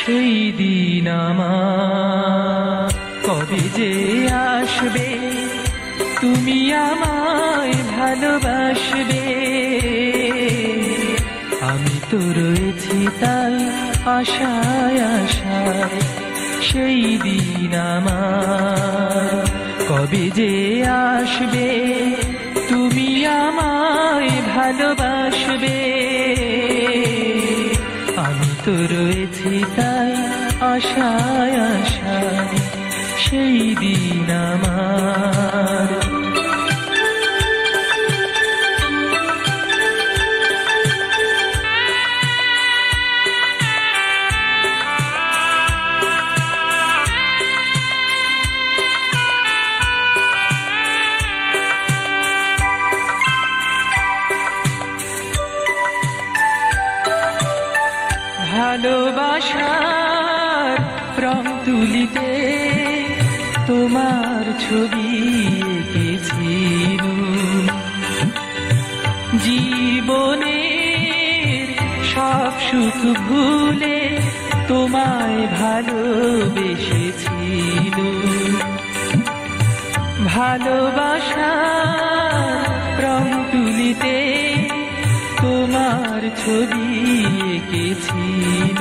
সেই দিন আমার কবে যে আসবে, তুমি আমায় ভালোবাসবে। আমি তো রয়েছি তাই আশায় আশায়, সেই দিন আমার কবে যে আসবে, তুমি আমায় ভালোবাসবে। আমি তো রয়েছি তাই আশায় আশায়, সেই দিন আমার। ভালোবাসার রং তুলিতে তোমার ছবি এঁকেছিল, জীবনের সব সুখ ভুলে তোমায় ভালোবেসেছিল। ভালোবাসার রং তুলিতে তোমার ছবি এঁকেছিল,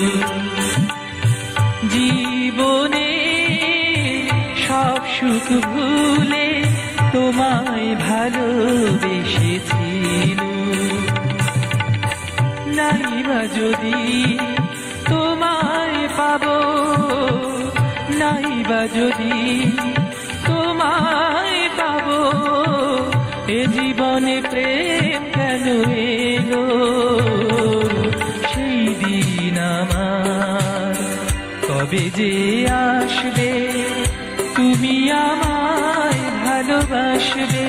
জীবনে সব সুখ ভুলে তোমায় ভালোবেসেছিল। নাইবা যদি তোমায় পাবো, নাইবা যদি তোমায় পাবো, এ জীবনে প্রেম কেন এলো, সেই দিন আমার কবে যে আসবে, তুমি আমায় ভালোবাসবে।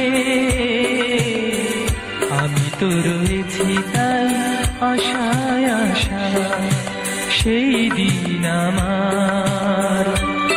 আমি তো রয়েছি তাই আশায় আশায়, সেই দিন আমার।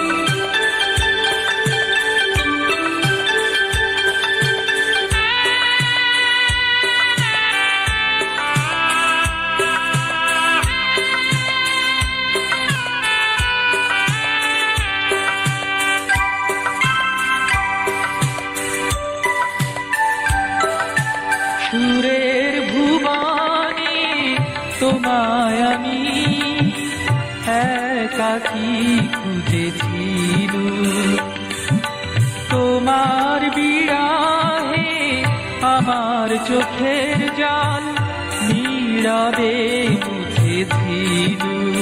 সুরের ভুবনে তোমায় আমি একাকী খুঁজেছিল, তোমার বিরহে আমার চোখের জল নীরবে মুছেছিল।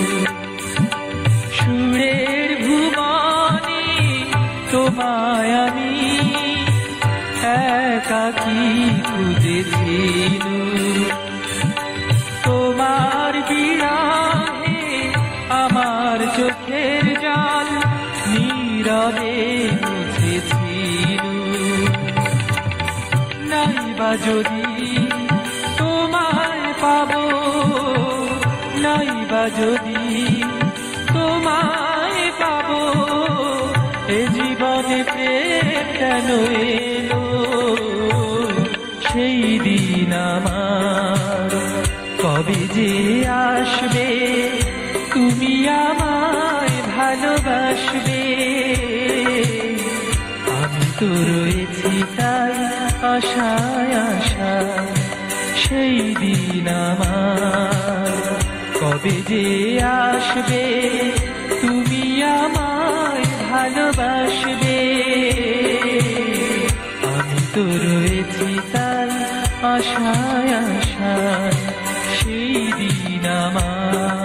সুরের ভুবনে তোমায় আমি একাকী খুঁজেছিল, তোমার বিরহে আমার চোখের জল নীরবে মুছেছিল। নাইবা যদি তোমায় পাবো, নাইবা যদি তোমায় পাবো, এ জীবনে প্রেম কেন এলো, সেই দিন আমার কবে যে আসবে, তুমি আমায় ভালোবাসবে। আমি তো রয়েছি তাই আশায় আশায়, সেই দিন আমার কবে যে আসবে, তুমি আমায় ভালোবাসবে। আমি তো রয়েছি তাই আশায় আশায়, সেই দিন আমার।